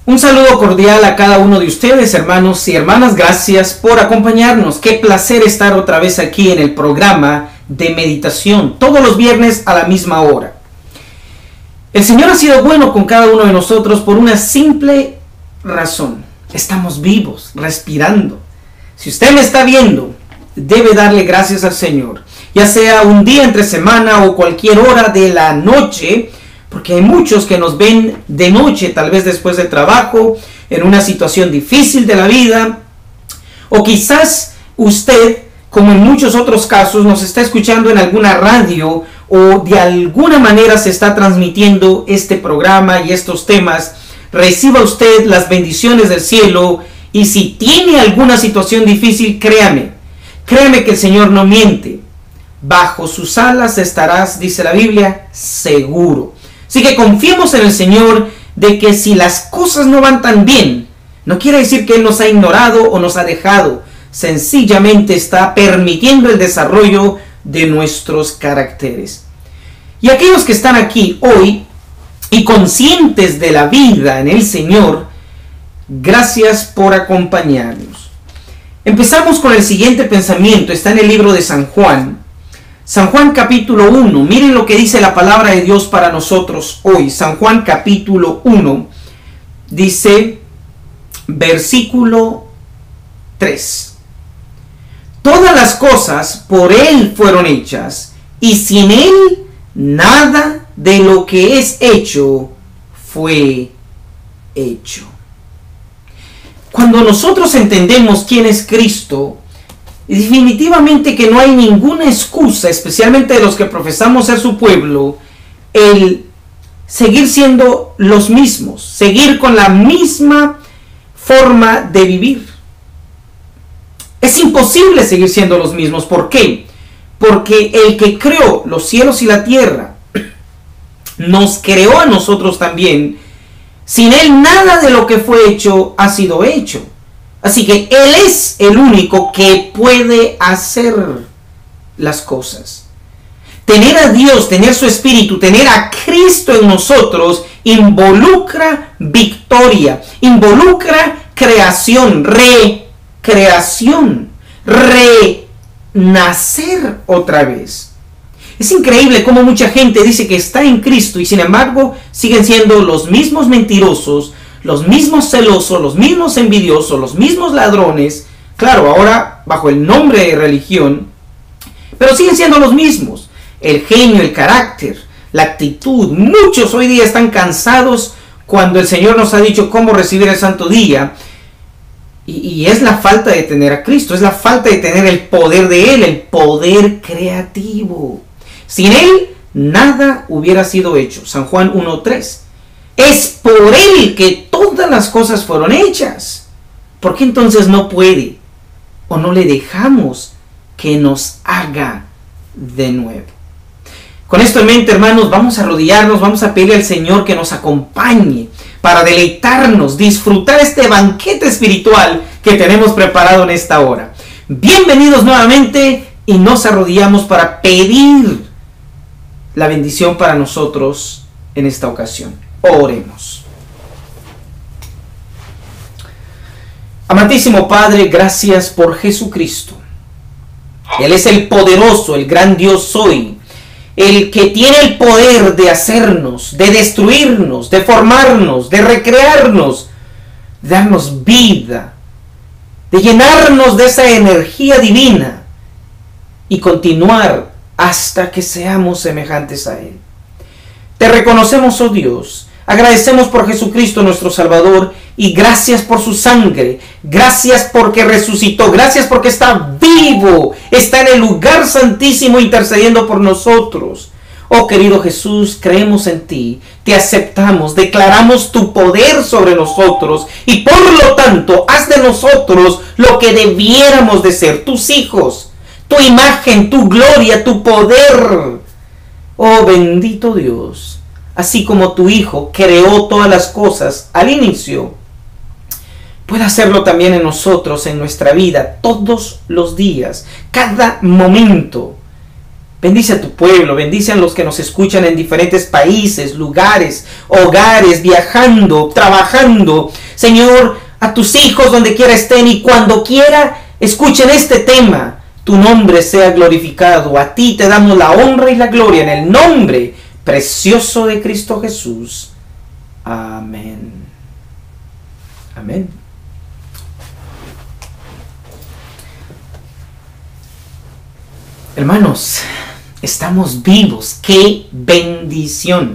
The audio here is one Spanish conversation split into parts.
Un saludo cordial a cada uno de ustedes, hermanos y hermanas. Gracias por acompañarnos. Qué placer estar otra vez aquí en el programa de meditación, todos los viernes a la misma hora. El Señor ha sido bueno con cada uno de nosotros por una simple razón. Estamos vivos, respirando. Si usted me está viendo, debe darle gracias al Señor. Ya sea un día entre semana o cualquier hora de la noche, porque hay muchos que nos ven de noche, tal vez después del trabajo, en una situación difícil de la vida. O quizás usted, como en muchos otros casos, nos está escuchando en alguna radio o de alguna manera se está transmitiendo este programa y estos temas. Reciba usted las bendiciones del cielo, y si tiene alguna situación difícil, créame que el Señor no miente. Bajo sus alas estarás, dice la Biblia, seguro. Así que confiemos en el Señor de que si las cosas no van tan bien, no quiere decir que Él nos ha ignorado o nos ha dejado. Sencillamente está permitiendo el desarrollo de nuestros caracteres. Y aquellos que están aquí hoy y conscientes de la vida en el Señor, gracias por acompañarnos. Empezamos con el siguiente pensamiento. Está en el libro de San Juan. San Juan capítulo 1, miren lo que dice la palabra de Dios para nosotros hoy. San Juan capítulo 1, dice, versículo 3. Todas las cosas por Él fueron hechas, y sin Él nada de lo que es hecho fue hecho. Cuando nosotros entendemos quién es Cristo, definitivamente que no hay ninguna excusa, especialmente de los que profesamos ser su pueblo, el seguir siendo los mismos, seguir con la misma forma de vivir. Es imposible seguir siendo los mismos. ¿Por qué? Porque el que creó los cielos y la tierra, nos creó a nosotros también. Sin Él nada de lo que fue hecho ha sido hecho. Así que Él es el único que puede hacer las cosas. Tener a Dios, tener su Espíritu, tener a Cristo en nosotros involucra victoria, involucra creación, recreación, renacer otra vez. Es increíble cómo mucha gente dice que está en Cristo y sin embargo siguen siendo los mismos mentirosos, los mismos celosos, los mismos envidiosos, los mismos ladrones, claro, ahora bajo el nombre de religión, pero siguen siendo los mismos. El genio, el carácter, la actitud. Muchos hoy día están cansados cuando el Señor nos ha dicho cómo recibir el santo día, y es la falta de tener a Cristo, es la falta de tener el poder de Él, el poder creativo. Sin Él nada hubiera sido hecho. San Juan 1:3. Es por Él que todas las cosas fueron hechas. ¿Por qué entonces no puede o no le dejamos que nos haga de nuevo? Con esto en mente, hermanos, vamos a arrodillarnos, vamos a pedirle al Señor que nos acompañe para deleitarnos, disfrutar este banquete espiritual que tenemos preparado en esta hora. Bienvenidos nuevamente y nos arrodillamos para pedir la bendición para nosotros en esta ocasión. Oremos. Amantísimo Padre, gracias por Jesucristo. Él es el poderoso, el gran Dios soy, el que tiene el poder de hacernos, de destruirnos, de formarnos, de recrearnos, de darnos vida, de llenarnos de esa energía divina y continuar hasta que seamos semejantes a Él. Te reconocemos, oh Dios, agradecemos por Jesucristo nuestro Salvador y gracias por su sangre, gracias porque resucitó, gracias porque está vivo, está en el lugar santísimo intercediendo por nosotros. Oh querido Jesús, creemos en ti, te aceptamos, declaramos tu poder sobre nosotros y por lo tanto haz de nosotros lo que debiéramos de ser, tus hijos, tu imagen, tu gloria, tu poder. Oh bendito Dios, así como tu Hijo creó todas las cosas al inicio, puede hacerlo también en nosotros, en nuestra vida, todos los días, cada momento. Bendice a tu pueblo, bendice a los que nos escuchan en diferentes países, lugares, hogares, viajando, trabajando. Señor, a tus hijos donde quiera estén y cuando quiera escuchen este tema, tu nombre sea glorificado. A ti te damos la honra y la gloria en el nombre precioso de Cristo Jesús. Amén. Amén. Hermanos, estamos vivos. ¡Qué bendición!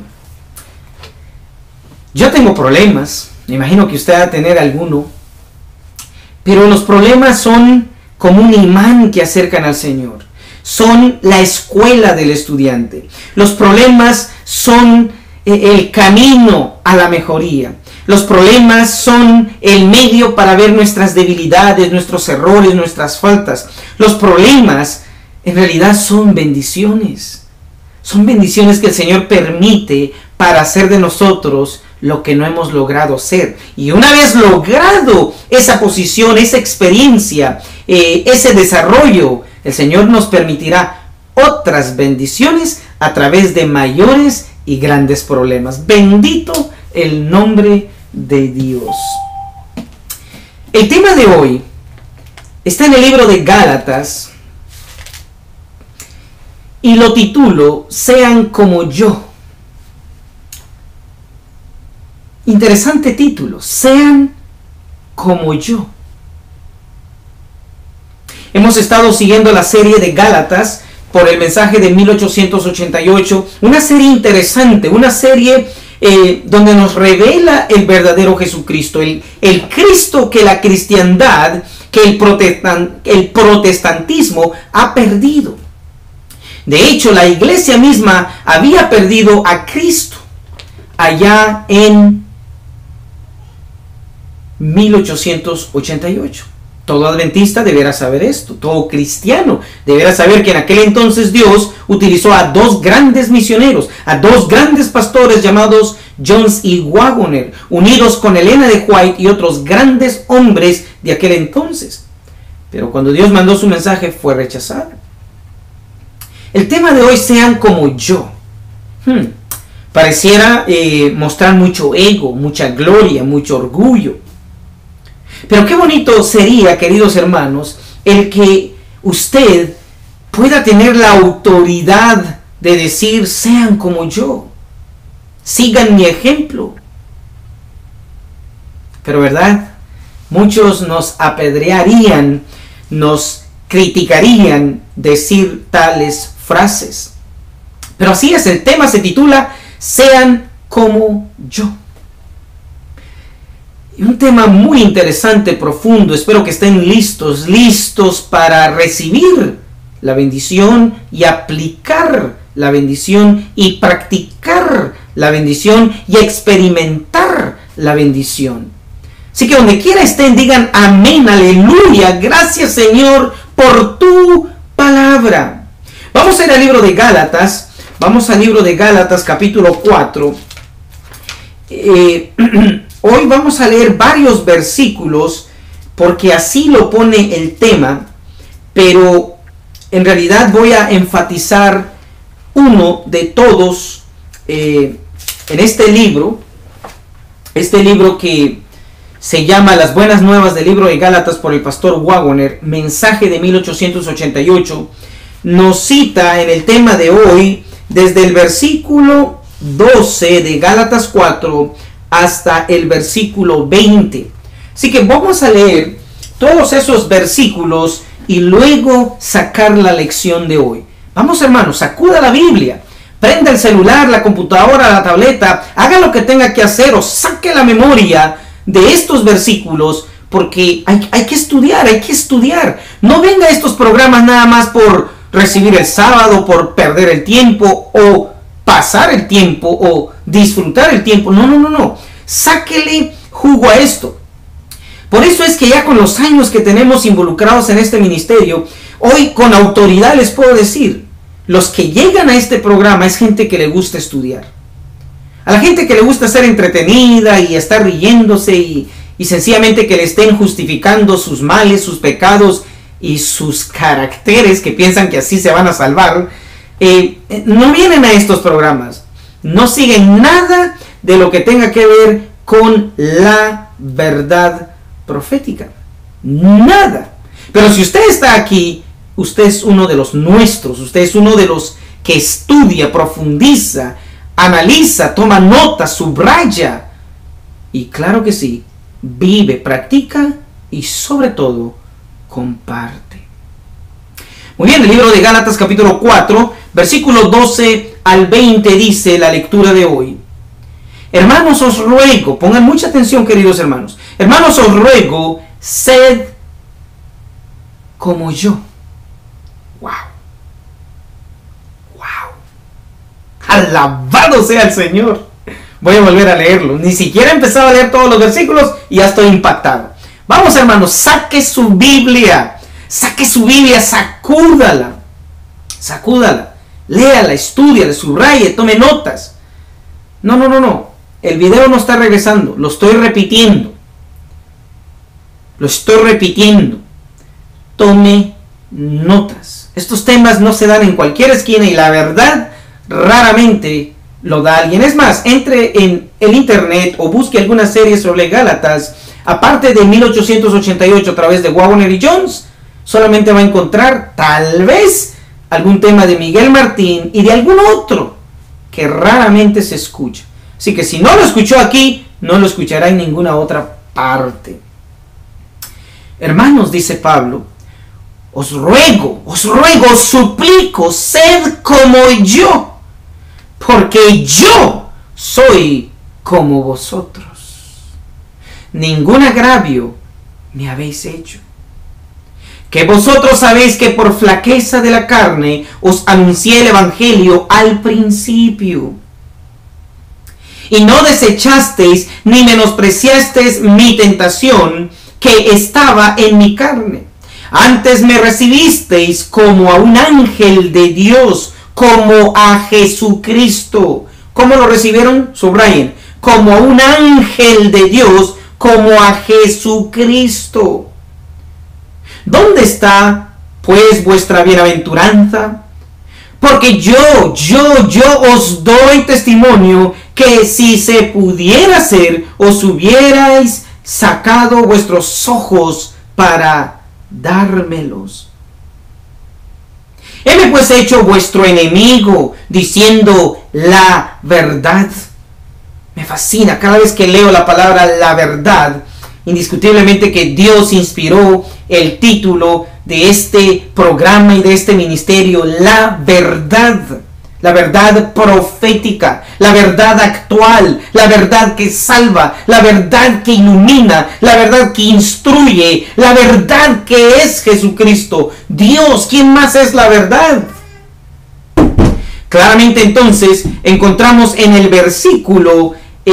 Yo tengo problemas. Me imagino que usted va a tener alguno. Pero los problemas son como un imán que acercan al Señor. Son la escuela del estudiante. Los problemas son el camino a la mejoría. Los problemas son el medio para ver nuestras debilidades, nuestros errores, nuestras faltas. Los problemas en realidad son bendiciones. Son bendiciones que el Señor permite para hacer de nosotros lo que no hemos logrado ser. Y una vez logrado esa posición, esa experiencia, ese desarrollo, el Señor nos permitirá otras bendiciones a través de mayores y grandes problemas. Bendito el nombre de Dios. El tema de hoy está en el libro de Gálatas y lo titulo Sean como yo. Interesante título, Sean como yo. Hemos estado siguiendo la serie de Gálatas por el mensaje de 1888, una serie interesante, una serie donde nos revela el verdadero Jesucristo, el Cristo que la cristiandad, que el protestantismo ha perdido. De hecho, la iglesia misma había perdido a Cristo allá en 1888. Todo adventista deberá saber esto, todo cristiano deberá saber que en aquel entonces Dios utilizó a dos grandes misioneros, a dos grandes pastores llamados Jones y Waggoner, unidos con Elena de White y otros grandes hombres de aquel entonces. Pero cuando Dios mandó su mensaje fue rechazado. El tema de hoy, sean como yo. Pareciera mostrar mucho ego, mucha gloria, mucho orgullo. Pero qué bonito sería, queridos hermanos, el que usted pueda tener la autoridad de decir, sean como yo, sigan mi ejemplo. Pero ¿verdad? Muchos nos apedrearían, nos criticarían decir tales frases. Pero así es, el tema se titula, sean como yo. Y un tema muy interesante, profundo. Espero que estén listos para recibir la bendición y aplicar la bendición y practicar la bendición y experimentar la bendición. Así que donde quiera estén, digan amén, aleluya, gracias Señor por tu palabra. Vamos a ir al libro de Gálatas, capítulo 4. Hoy vamos a leer varios versículos porque así lo pone el tema, pero en realidad voy a enfatizar uno de todos en este libro que se llama Las Buenas Nuevas del libro de Gálatas por el pastor Waggoner, mensaje de 1888, nos cita en el tema de hoy desde el versículo 12 de Gálatas 4 hasta el versículo 20. Así que vamos a leer todos esos versículos y luego sacar la lección de hoy. Vamos, hermanos, sacuda la Biblia, prenda el celular, la computadora, la tableta, haga lo que tenga que hacer o saque la memoria de estos versículos porque hay que estudiar. No venga a estos programas nada más por recibir el sábado, por perder el tiempo o pasar el tiempo o disfrutar el tiempo. No. Sáquele jugo a esto. Por eso es que ya con los años que tenemos involucrados en este ministerio, hoy con autoridad les puedo decir, los que llegan a este programa es gente que le gusta estudiar. A la gente que le gusta ser entretenida y estar riéndose y sencillamente que le estén justificando sus males, sus pecados y sus caracteres, que piensan que así se van a salvar, no vienen a estos programas, no siguen nada de lo que tenga que ver con la verdad profética. Nada. Pero si usted está aquí, usted es uno de los nuestros, usted es uno de los que estudia, profundiza, analiza, toma nota, subraya. Y claro que sí, vive, practica y sobre todo comparte. Muy bien, el libro de Gálatas capítulo 4, versículo 12 al 20 dice la lectura de hoy. Hermanos, os ruego, pongan mucha atención, queridos hermanos. Hermanos, os ruego, sed como yo. ¡Wow! ¡Wow! ¡Alabado sea el Señor! Voy a volver a leerlo. Ni siquiera he empezado a leer todos los versículos y ya estoy impactado. Vamos, hermanos, saque su Biblia. Saque su Biblia, sacúdala. Sacúdala. Léala, estúdiala, subraye, tome notas. No. El video no está regresando. Lo estoy repitiendo. Lo estoy repitiendo. Tome notas. Estos temas no se dan en cualquier esquina y la verdad raramente lo da alguien. Es más, entre en el internet o busque alguna serie sobre Gálatas, aparte de 1888 a través de Wagner y Jones, solamente va a encontrar tal vez algún tema de Miguel Martín y de algún otro que raramente se escucha. Así que si no lo escuchó aquí, no lo escuchará en ninguna otra parte. Hermanos, dice Pablo, os ruego, os suplico, sed como yo, porque yo soy como vosotros. Ningún agravio me habéis hecho. Que vosotros sabéis que por flaqueza de la carne os anuncié el evangelio al principio. Y no desechasteis ni menospreciasteis mi tentación que estaba en mi carne. Antes me recibisteis como a un ángel de Dios, como a Jesucristo. ¿Cómo lo recibieron? Subrayen. Como a un ángel de Dios, como a Jesucristo. ¿Dónde está, pues, vuestra bienaventuranza? Porque yo os doy testimonio que si se pudiera hacer, os hubierais sacado vuestros ojos para dármelos. Heme pues hecho vuestro enemigo, diciendo la verdad. Me fascina cada vez que leo la palabra la verdad. Indiscutiblemente que Dios inspiró el título de este programa y de este ministerio, la verdad. La verdad profética, la verdad actual, la verdad que salva, la verdad que ilumina, la verdad que instruye, la verdad que es Jesucristo. Dios, ¿quién más es la verdad? Claramente entonces encontramos en el versículo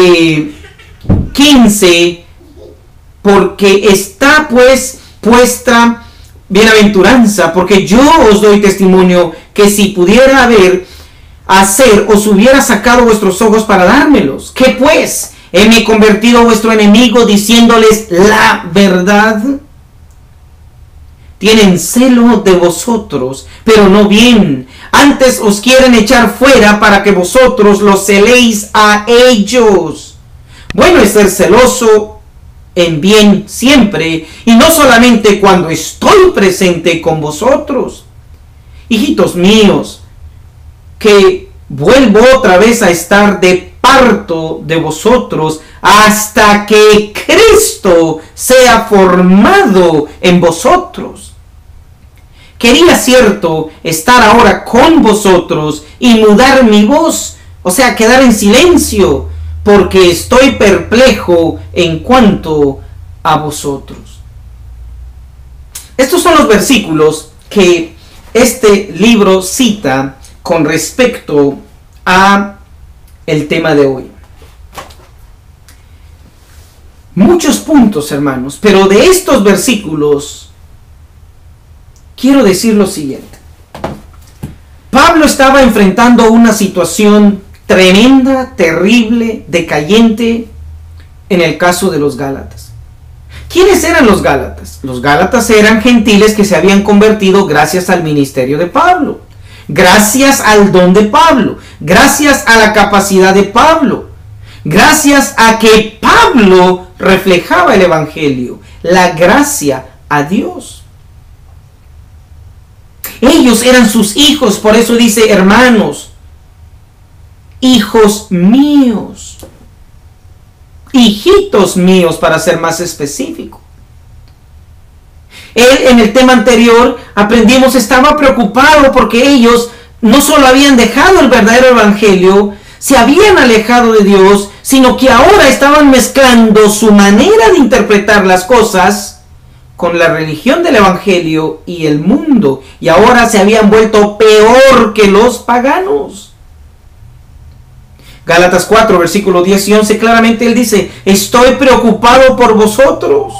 15, porque está pues vuestra bienaventuranza, porque yo os doy testimonio que si pudiera hacer, os hubiera sacado vuestros ojos para dármelos. ¿Qué pues? ¿Heme convertido vuestro enemigo diciéndoles la verdad? Tienen celo de vosotros, pero no bien. Antes os quieren echar fuera para que vosotros los celéis a ellos. Bueno es ser celoso en bien siempre, y no solamente cuando estoy presente con vosotros. Hijitos míos, que vuelvo otra vez a estar de parto de vosotros hasta que Cristo sea formado en vosotros. Quería, cierto, estar ahora con vosotros y mudar mi voz, o sea, quedar en silencio, porque estoy perplejo en cuanto a vosotros. Estos son los versículos que este libro cita con respecto a el tema de hoy. Muchos puntos, hermanos, pero de estos versículos quiero decir lo siguiente. Pablo estaba enfrentando una situación tremenda, terrible, decayente en el caso de los Gálatas. ¿Quiénes eran los Gálatas? Los Gálatas eran gentiles que se habían convertido gracias al ministerio de Pablo. gracias al don de Pablo, gracias a la capacidad de Pablo, gracias a que Pablo reflejaba el Evangelio, la gracia a Dios. Ellos eran sus hijos, por eso dice hermanos, hijos míos, hijitos míos para ser más específico. Él en el tema anterior aprendimos estaba preocupado porque ellos no solo habían dejado el verdadero evangelio, se habían alejado de Dios, sino que ahora estaban mezclando su manera de interpretar las cosas con la religión del evangelio y el mundo, y ahora se habían vuelto peor que los paganos. Gálatas 4, versículos 10 y 11, claramente él dice, estoy preocupado por vosotros.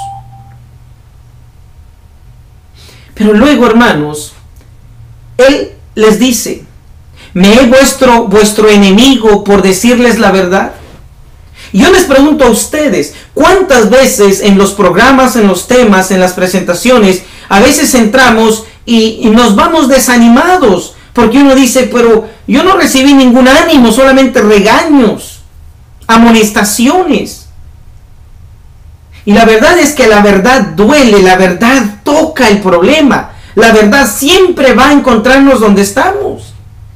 Pero luego, hermanos, él les dice, ¿me he vuestro enemigo por decirles la verdad? Y yo les pregunto a ustedes, ¿cuántas veces en los programas, en los temas, en las presentaciones, a veces entramos y nos vamos desanimados? Porque uno dice, pero yo no recibí ningún ánimo, solamente regaños, amonestaciones. Y la verdad es que la verdad duele, la verdad toca el problema. La verdad siempre va a encontrarnos donde estamos.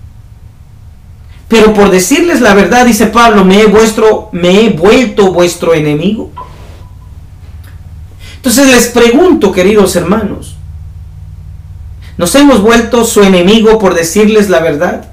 Pero por decirles la verdad, dice Pablo, me he vuelto vuestro enemigo. Entonces les pregunto, queridos hermanos, ¿nos hemos vuelto su enemigo por decirles la verdad?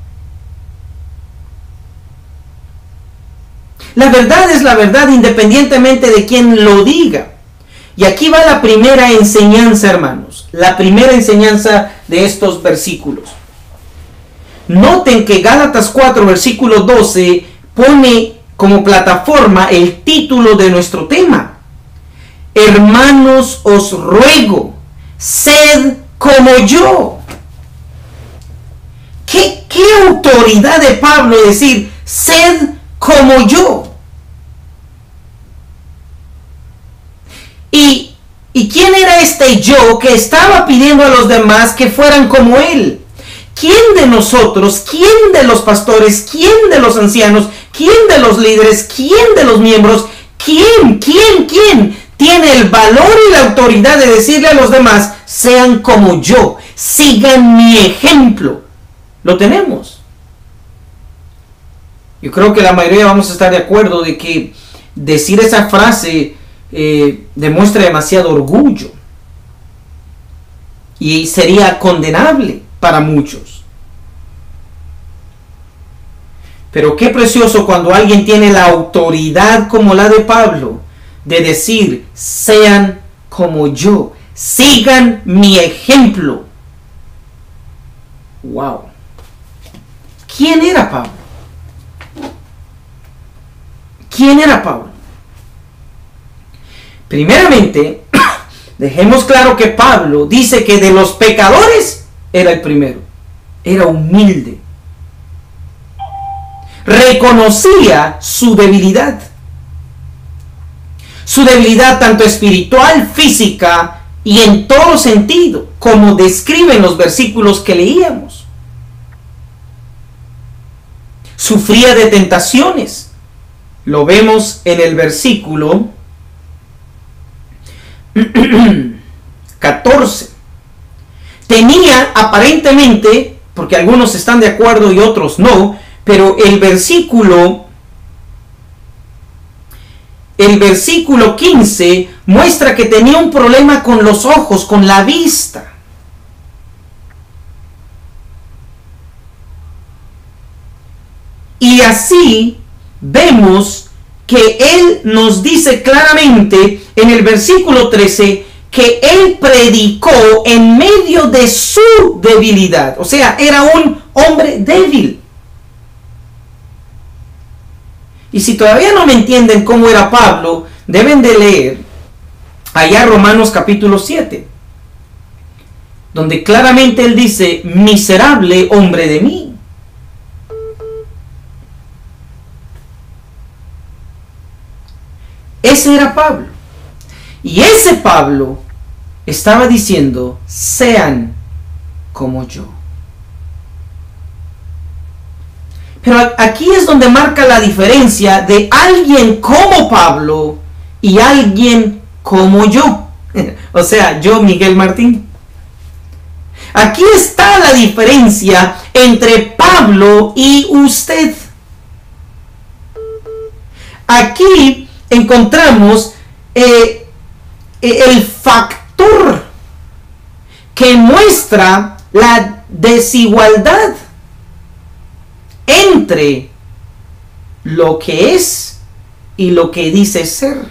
La verdad es la verdad independientemente de quien lo diga. Y aquí va la primera enseñanza, hermanos. La primera enseñanza de estos versículos. Noten que Gálatas 4, versículo 12, pone como plataforma el título de nuestro tema. Hermanos, os ruego, sed como yo. ¿Qué autoridad de Pablo decir, sed como yo? ¿Y quién era este yo que estaba pidiendo a los demás que fueran como él? ¿Quién de nosotros, quién de los pastores, quién de los ancianos, quién de los líderes, quién de los miembros, quién tiene el valor y la autoridad de decirle a los demás, sean como yo, sigan mi ejemplo? Lo tenemos. Yo creo que la mayoría vamos a estar de acuerdo de que decir esa frase demuestra demasiado orgullo y sería condenable para muchos. Pero qué precioso cuando alguien tiene la autoridad como la de Pablo de decir, sean como yo, sigan mi ejemplo. Wow. ¿Quién era Pablo? ¿Quién era Pablo? Primeramente, dejemos claro que Pablo dice que de los pecadores era el primero. Era humilde. Reconocía su debilidad. Su debilidad tanto espiritual, física y en todo sentido, como describen los versículos que leíamos. Sufría de tentaciones. Lo vemos en el versículo 14. Tenía aparentemente, porque algunos están de acuerdo y otros no, pero el versículo 15 muestra que tenía un problema con los ojos, con la vista. Y así vemos que él nos dice claramente en el versículo 13 que él predicó en medio de su debilidad. O sea, era un hombre débil. Y si todavía no me entienden cómo era Pablo, deben de leer allá Romanos capítulo 7, donde claramente él dice, miserable hombre de mí. Ese era Pablo. Y ese Pablo estaba diciendo, sean como yo. Pero aquí es donde marca la diferencia de alguien como Pablo y alguien como yo. O sea, yo, Miguel Martín. Aquí está la diferencia entre Pablo y usted. Aquí encontramos el factor que muestra la desigualdad entre lo que es y lo que dice ser.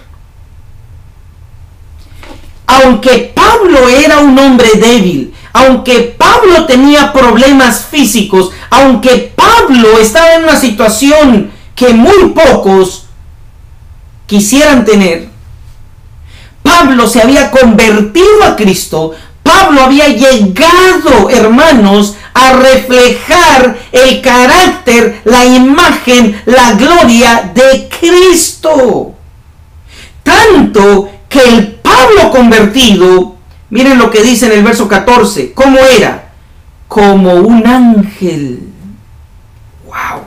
Aunque Pablo era un hombre débil, aunque Pablo tenía problemas físicos, aunque Pablo estaba en una situación que muy pocos quisieran tener, Pablo se había convertido a Cristo. Pablo había llegado, hermanos, a reflejar el carácter, la imagen, la gloria de Cristo. Tanto que el Pablo convertido, miren lo que dice en el verso 14, ¿cómo era? Como un ángel. ¡Wow!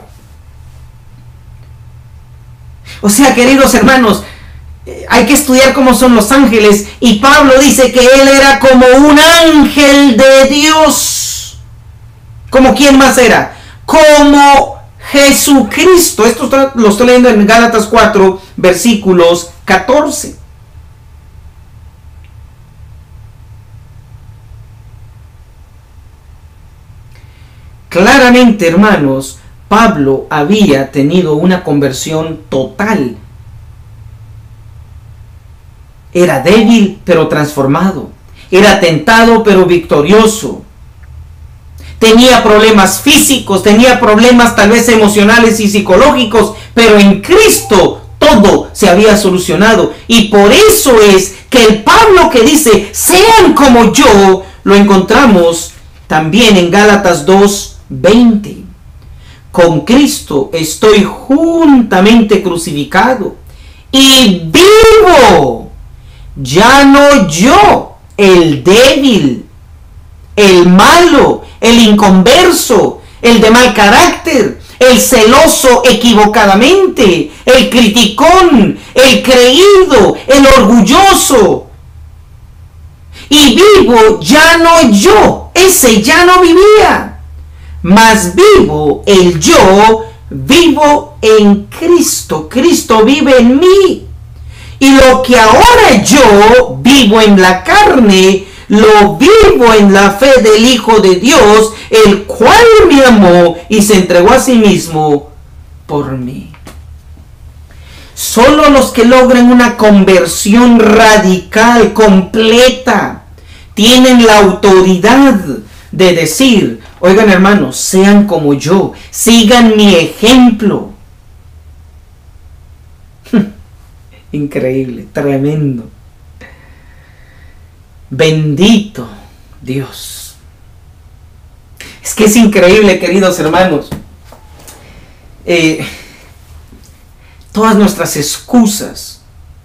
O sea, queridos hermanos, hay que estudiar cómo son los ángeles, y Pablo dice que él era como un ángel de Dios. ¿Como quién más era? Como Jesucristo. Esto lo estoy leyendo en Gálatas 4, versículos 14. Claramente, hermanos, Pablo había tenido una conversión total. Era débil, pero transformado. Era tentado, pero victorioso. Tenía problemas físicos, tenía problemas tal vez emocionales y psicológicos, pero en Cristo todo se había solucionado. Y por eso es que el Pablo que dice, sean como yo, lo encontramos también en Gálatas 2:20. Con Cristo estoy juntamente crucificado y vivo. Ya no yo, el débil, el malo, el inconverso, el de mal carácter, el celoso equivocadamente, el criticón, el creído, el orgulloso. Y vivo ya no yo, ese ya no vivía, mas vivo el yo, vivo en Cristo. Cristo vive en mí. Y lo que ahora yo vivo en la carne, lo vivo en la fe del Hijo de Dios, el cual me amó y se entregó a sí mismo por mí. Solo los que logran una conversión radical, completa, tienen la autoridad de decir, oigan hermanos, sean como yo, sigan mi ejemplo. Increíble, tremendo. Bendito Dios. Es que es increíble, queridos hermanos. Todas nuestras excusas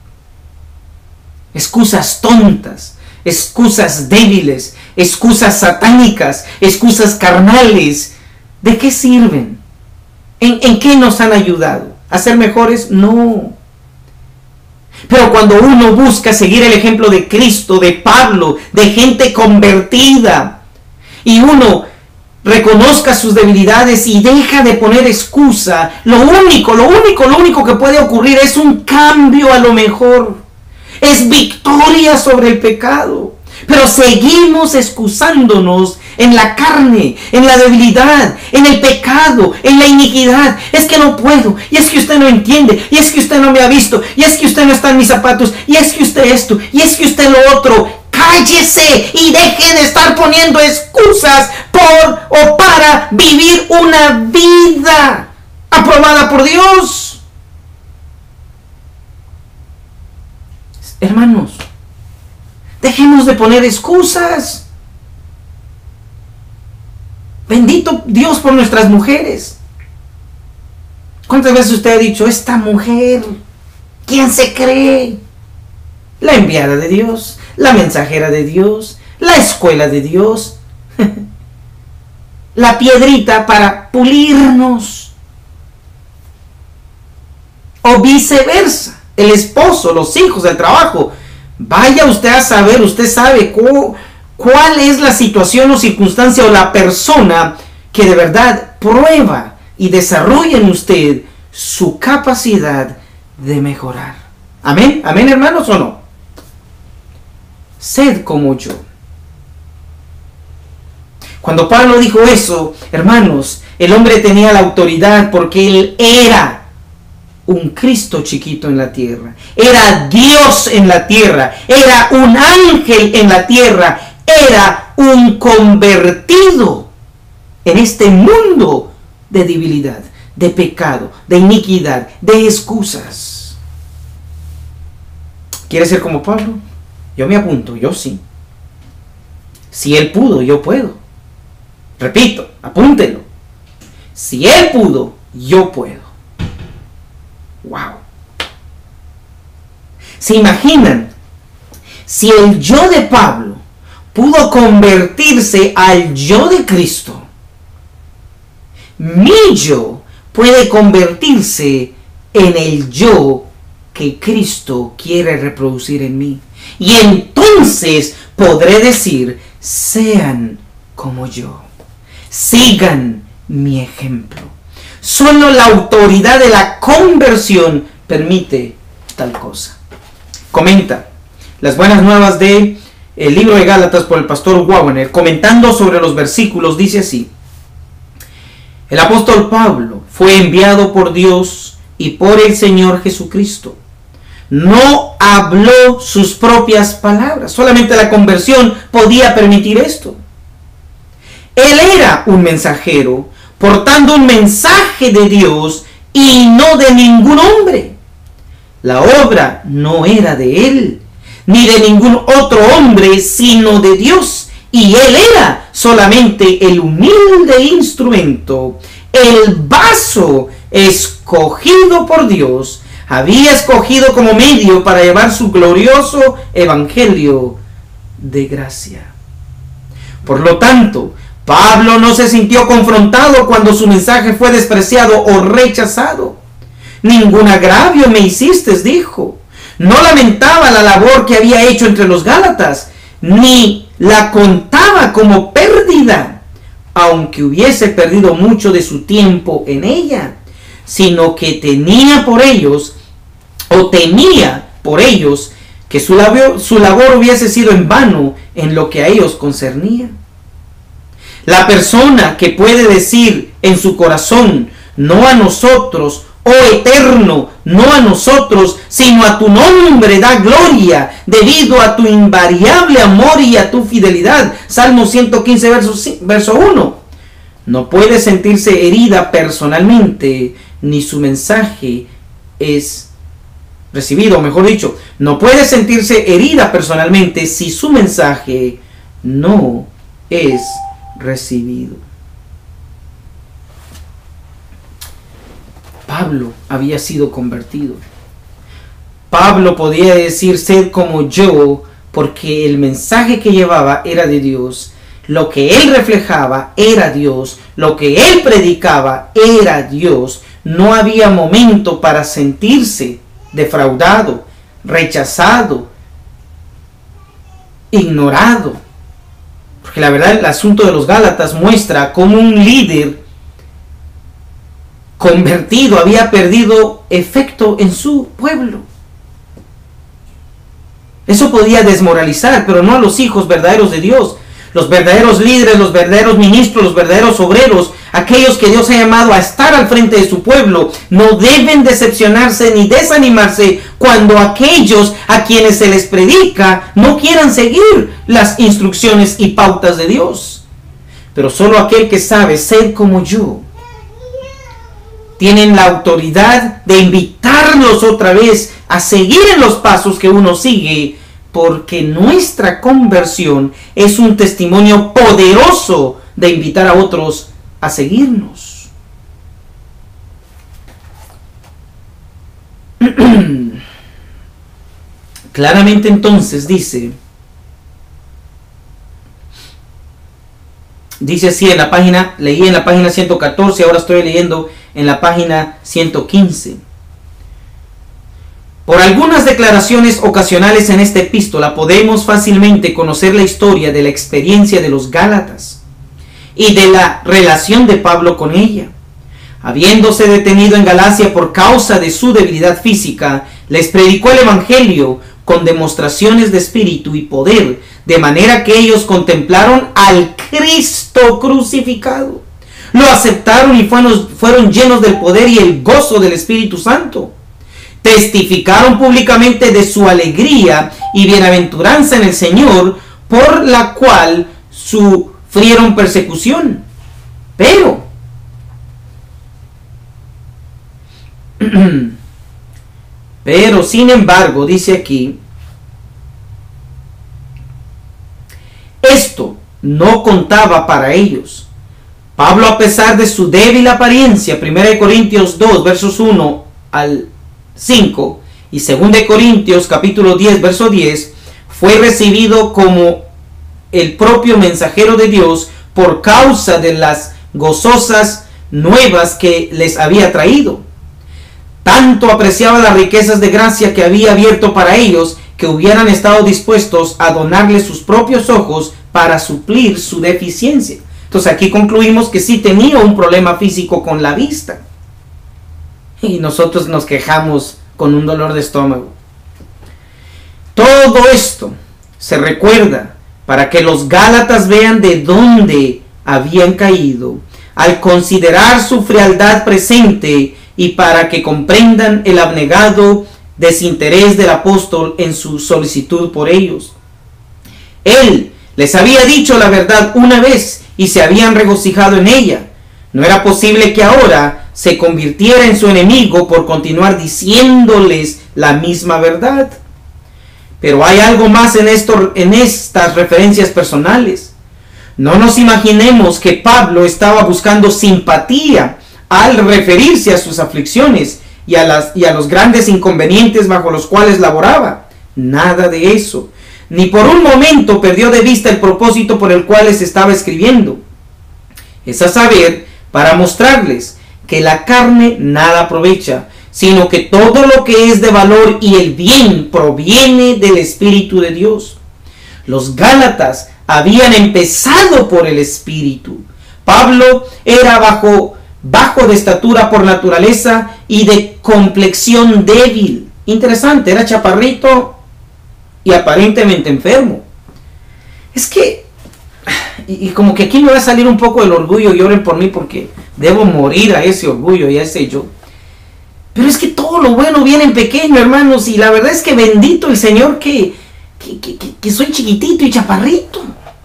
tontas, excusas débiles, excusas satánicas, excusas carnales, ¿de qué sirven? ¿En qué nos han ayudado? ¿A ser mejores? No. Pero cuando uno busca seguir el ejemplo de Cristo, de Pablo, de gente convertida, y uno reconozca sus debilidades y deja de poner excusa, lo único que puede ocurrir es un cambio a lo mejor. Es victoria sobre el pecado. Pero seguimos excusándonos en la carne, en la debilidad, en el pecado, en la iniquidad. Es que no puedo, y es que usted no entiende, y es que usted no me ha visto, y es que usted no está en mis zapatos, y es que usted esto, y es que usted lo otro. Cállese y deje de estar poniendo excusas por o para vivir una vida aprobada por Dios. Hermanos, dejemos de poner excusas. Bendito Dios por nuestras mujeres. ¿Cuántas veces usted ha dicho, esta mujer, quién se cree? La enviada de Dios, la mensajera de Dios, la escuela de Dios, la piedrita para pulirnos. O viceversa, el esposo, los hijos, el trabajo. Vaya usted a saber, usted sabe cuál es la situación o circunstancia o la persona que de verdad prueba y desarrolla en usted su capacidad de mejorar. Amén, amén, hermanos, ¿o no? Sed como yo. Cuando Pablo dijo eso, hermanos, el hombre tenía la autoridad porque él era un Cristo chiquito en la tierra, era Dios en la tierra, era un ángel en la tierra, era un convertido en este mundo de debilidad, de pecado, de iniquidad, de excusas. ¿Quieres ser como Pablo? Yo me apunto, yo sí. Si él pudo, yo puedo. Repito, apúntelo. Si él pudo, yo puedo. Wow. ¿Se imaginan? Si el yo de Pablo pudo convertirse al yo de Cristo, mi yo puede convertirse en el yo que Cristo quiere reproducir en mí. Y entonces podré decir, sean como yo. Sigan mi ejemplo. Solo la autoridad de la conversión permite tal cosa. Comenta las buenas nuevas de el libro de Gálatas por el pastor Wagner, comentando sobre los versículos, dice así: el apóstol Pablo fue enviado por Dios y por el Señor Jesucristo. No habló sus propias palabras, solamente la conversión podía permitir esto. Él era un mensajero, portando un mensaje de Dios y no de ningún hombre. La obra no era de él, ni de ningún otro hombre, sino de Dios. Y él era solamente el humilde instrumento, el vaso escogido por Dios. Había escogido como medio para llevar su glorioso evangelio de gracia. Por lo tanto, Pablo no se sintió confrontado cuando su mensaje fue despreciado o rechazado. Ningún agravio me hiciste, dijo. No lamentaba la labor que había hecho entre los Gálatas, ni la contaba como pérdida, aunque hubiese perdido mucho de su tiempo en ella, sino que tenía por ellos, o temía por ellos, que su labor hubiese sido en vano en lo que a ellos concernía. La persona que puede decir en su corazón, no a nosotros, oh Eterno, no a nosotros, sino a tu nombre da gloria, debido a tu invariable amor y a tu fidelidad. Salmo 115, verso 1. No puede sentirse herida personalmente, ni su mensaje es recibido, o mejor dicho, no puede sentirse herida personalmente si su mensaje no es recibido. Pablo había sido convertido. Pablo podía decir, sed como yo, porque el mensaje que llevaba era de Dios. Lo que él reflejaba era Dios. Lo que él predicaba era Dios. No había momento para sentirse defraudado, rechazado, ignorado. Porque la verdad, el asunto de los Gálatas muestra cómo un líder convertido había perdido efecto en su pueblo. Eso podía desmoralizar, pero no a los hijos verdaderos de Dios, los verdaderos líderes, los verdaderos ministros, los verdaderos obreros, aquellos que Dios ha llamado a estar al frente de su pueblo. No deben decepcionarse ni desanimarse cuando aquellos a quienes se les predica no quieran seguir las instrucciones y pautas de Dios. Pero solo aquel que sabe ser como yo tienen la autoridad de invitarlos otra vez a seguir en los pasos que uno sigue, porque nuestra conversión es un testimonio poderoso de invitar a otros a seguirnos. Claramente entonces dice así en la página, leí en la página 114, ahora estoy leyendo en la página 115. Por algunas declaraciones ocasionales en esta epístola podemos fácilmente conocer la historia de la experiencia de los Gálatas y de la relación de Pablo con ella. Habiéndose detenido en Galacia por causa de su debilidad física, les predicó el Evangelio con demostraciones de espíritu y poder, de manera que ellos contemplaron al Cristo crucificado. Lo aceptaron y fueron llenos del poder y el gozo del Espíritu Santo. Testificaron públicamente de su alegría y bienaventuranza en el Señor, por la cual sufrieron persecución. Pero sin embargo, dice aquí, esto no contaba para ellos. Pablo, a pesar de su débil apariencia, 1 Corintios 2, versos 1 al 5 y 2 Corintios capítulo 10, verso 10, fue recibido como el propio mensajero de Dios por causa de las gozosas nuevas que les había traído. Tanto apreciaba las riquezas de gracia que había abierto para ellos, que hubieran estado dispuestos a donarle sus propios ojos para suplir su deficiencia. Entonces aquí concluimos que sí tenía un problema físico con la vista. Y nosotros nos quejamos con un dolor de estómago. Todo esto se recuerda para que los Gálatas vean de dónde habían caído, al considerar su frialdad presente, y para que comprendan el abnegado desinterés del apóstol en su solicitud por ellos. Él les había dicho la verdad una vez y se habían regocijado en ella. No era posible que ahora se convirtiera en su enemigo por continuar diciéndoles la misma verdad. Pero hay algo más en estas referencias personales. No nos imaginemos que Pablo estaba buscando simpatía al referirse a sus aflicciones y a los grandes inconvenientes bajo los cuales laboraba. Nada de eso. Ni por un momento perdió de vista el propósito por el cual les estaba escribiendo. Es a saber, para mostrarles que la carne nada aprovecha, sino que todo lo que es de valor y el bien proviene del Espíritu de Dios. Los Gálatas habían empezado por el Espíritu. Pablo era bajo de estatura por naturaleza y de complexión débil. Interesante, era chaparrito y aparentemente enfermo. Es que, y como que aquí me va a salir un poco el orgullo, y oren por mí porque debo morir a ese orgullo y a ese yo. Pero es que todo lo bueno viene en pequeño, hermanos, y la verdad es que bendito el Señor que soy chiquitito y chaparrito.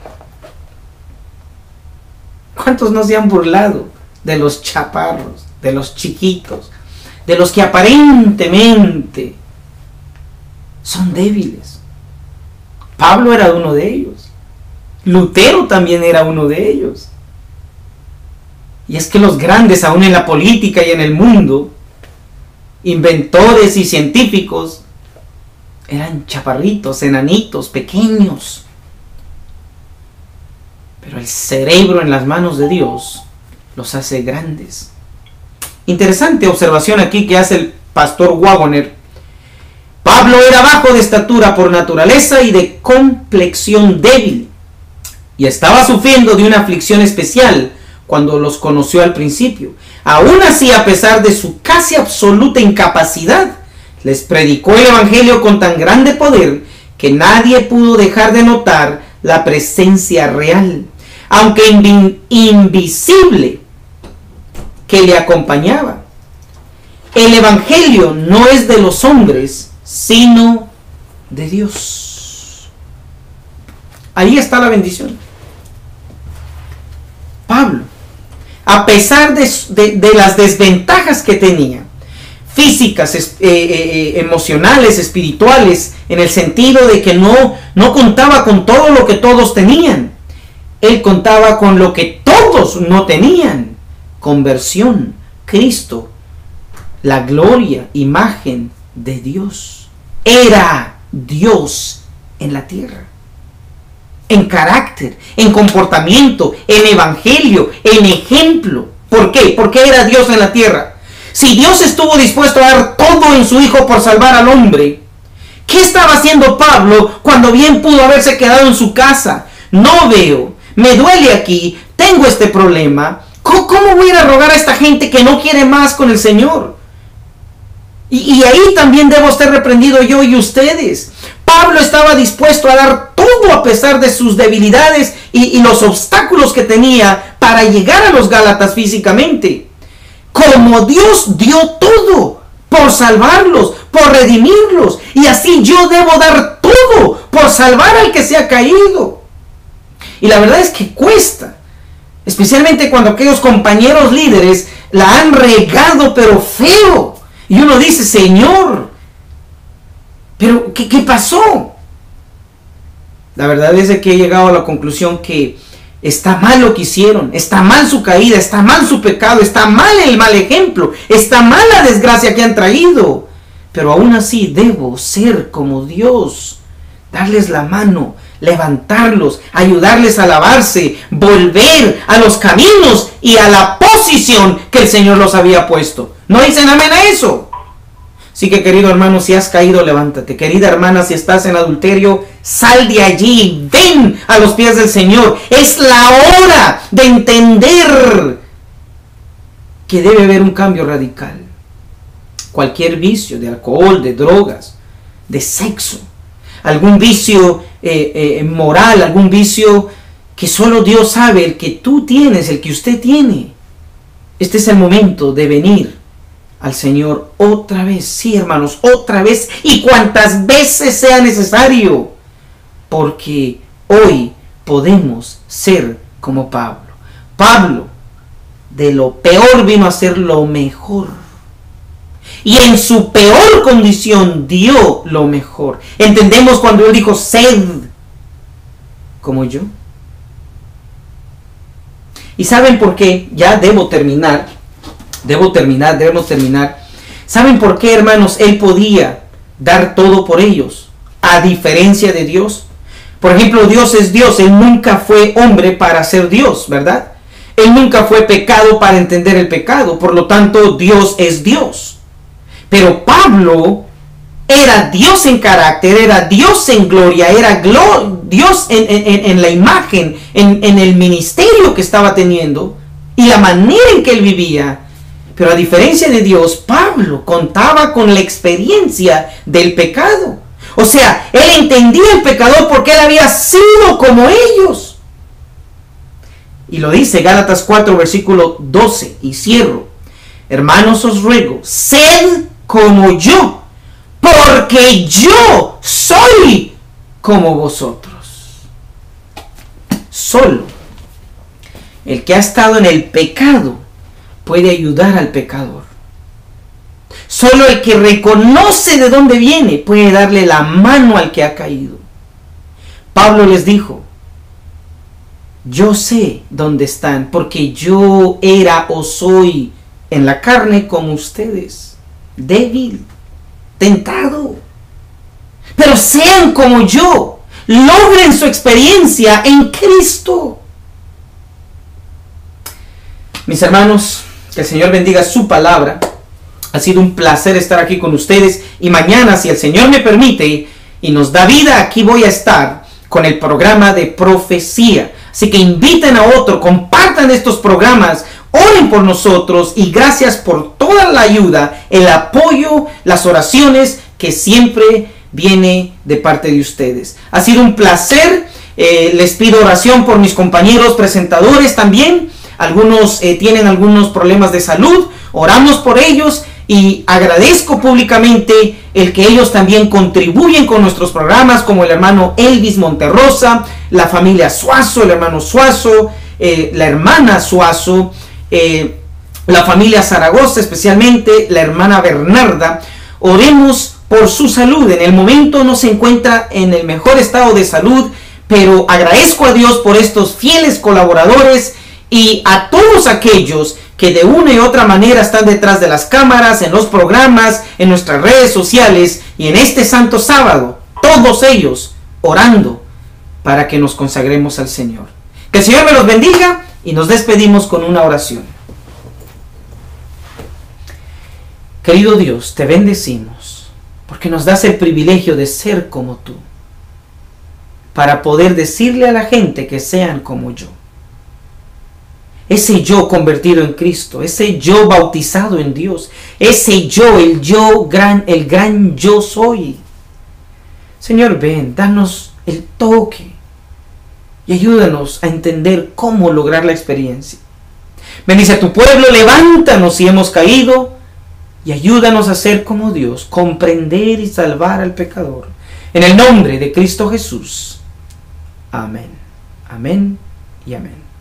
¿Cuántos no se han burlado de los chaparros, de los chiquitos, de los que aparentemente son débiles? Pablo era uno de ellos. Lutero también era uno de ellos. Y es que los grandes, aún en la política y en el mundo, inventores y científicos, eran chaparritos, enanitos, pequeños. Pero el cerebro en las manos de Dios los hace grandes. Interesante observación aquí que hace el pastor Waggoner. Pablo era bajo de estatura por naturaleza y de complexión débil, y estaba sufriendo de una aflicción especial cuando los conoció al principio. Aún así, a pesar de su casi absoluta incapacidad, les predicó el Evangelio con tan grande poder que nadie pudo dejar de notar la presencia real, aunque invisible, que le acompañaba. El Evangelio no es de los hombres, sino de Dios. Ahí está la bendición. Pablo, a pesar de las desventajas que tenía, físicas, emocionales, espirituales, en el sentido de que no contaba con todo lo que todos tenían, él contaba con lo que todos no tenían: conversión, Cristo, la gloria, imagen de Dios. Era Dios en la tierra, en carácter, en comportamiento, en evangelio, en ejemplo. ¿Por qué? Porque era Dios en la tierra. Si Dios estuvo dispuesto a dar todo en su Hijo por salvar al hombre, ¿qué estaba haciendo Pablo cuando bien pudo haberse quedado en su casa? No veo, me duele aquí, tengo este problema. ¿Cómo voy a ir a rogar a esta gente que no quiere más con el Señor? Y ahí también debo ser reprendido yo y ustedes. Pablo estaba dispuesto a dar todo a pesar de sus debilidades y los obstáculos que tenía para llegar a los Gálatas físicamente. Como Dios dio todo por salvarlos, por redimirlos, y así yo debo dar todo por salvar al que se ha caído. Y la verdad es que cuesta, especialmente cuando aquellos compañeros líderes la han regado pero feo. Y uno dice, Señor, ¿pero qué pasó? La verdad es que he llegado a la conclusión que está mal lo que hicieron, está mal su caída, está mal su pecado, está mal el mal ejemplo, está mal la desgracia que han traído. Pero aún así debo ser como Dios, darles la mano, levantarlos, ayudarles a lavarse, volver a los caminos y a la posición que el Señor los había puesto. ¿No dicen amén a eso? Así que, querido hermano, si has caído, levántate. Querida hermana, si estás en adulterio, sal de allí, ven a los pies del Señor. Es la hora de entender que debe haber un cambio radical. Cualquier vicio de alcohol, de drogas, de sexo, algún vicio moral, algún vicio que solo Dios sabe, el que tú tienes, el que usted tiene. Este es el momento de venir al Señor otra vez, sí, hermanos, otra vez y cuantas veces sea necesario, porque hoy podemos ser como Pablo. Pablo de lo peor vino a ser lo mejor, y en su peor condición dio lo mejor. Entendemos cuando él dijo, sed como yo. ¿Y saben por qué? Ya debemos terminar. ¿Saben por qué, hermanos, él podía dar todo por ellos? A diferencia de Dios. Por ejemplo, Dios es Dios. Él nunca fue hombre para ser Dios, ¿verdad? Él nunca fue pecado para entender el pecado. Por lo tanto, Dios es Dios. Pero Pablo era Dios en carácter, era Dios en gloria, era Dios en la imagen, en el ministerio que estaba teniendo y la manera en que él vivía. Pero a diferencia de Dios, Pablo contaba con la experiencia del pecado. O sea, él entendía el pecador porque él había sido como ellos. Y lo dice Gálatas 4, versículo 12, y cierro. Hermanos, os ruego, sed como yo, porque yo soy como vosotros. Solo el que ha estado en el pecado puede ayudar al pecador. Solo el que reconoce de dónde viene puede darle la mano al que ha caído. Pablo les dijo, yo sé dónde están, porque yo era o soy en la carne como ustedes, débil, tentado. Pero sean como yo, logren su experiencia en Cristo. Mis hermanos, que el Señor bendiga su palabra. Ha sido un placer estar aquí con ustedes, y mañana, si el Señor me permite y nos da vida, aquí voy a estar con el programa de profecía. Así que inviten a otro, compartan estos programas, oren por nosotros, y gracias por toda la ayuda, el apoyo, las oraciones que siempre viene de parte de ustedes. Ha sido un placer. Les pido oración por mis compañeros presentadores también. Algunos tienen algunos problemas de salud. Oramos por ellos y agradezco públicamente el que ellos también contribuyen con nuestros programas, como el hermano Elvis Monterrosa, la familia Suazo, el hermano Suazo, la hermana Suazo, la familia Zaragoza, especialmente la hermana Bernarda. Oremos por su salud. En el momento no se encuentra en el mejor estado de salud, pero agradezco a Dios por estos fieles colaboradores y a todos aquellos que de una y otra manera están detrás de las cámaras, en los programas, en nuestras redes sociales y en este santo sábado, todos ellos orando para que nos consagremos al Señor. Que el Señor me los bendiga, y nos despedimos con una oración. Querido Dios, te bendecimos porque nos das el privilegio de ser como tú, para poder decirle a la gente que sean como yo. Ese yo convertido en Cristo, ese yo bautizado en Dios, ese yo, el gran yo soy. Señor, ven, danos el toque y ayúdanos a entender cómo lograr la experiencia. Bendice a tu pueblo, levántanos si hemos caído y ayúdanos a ser como Dios, comprender y salvar al pecador. En el nombre de Cristo Jesús. Amén. Amén y amén.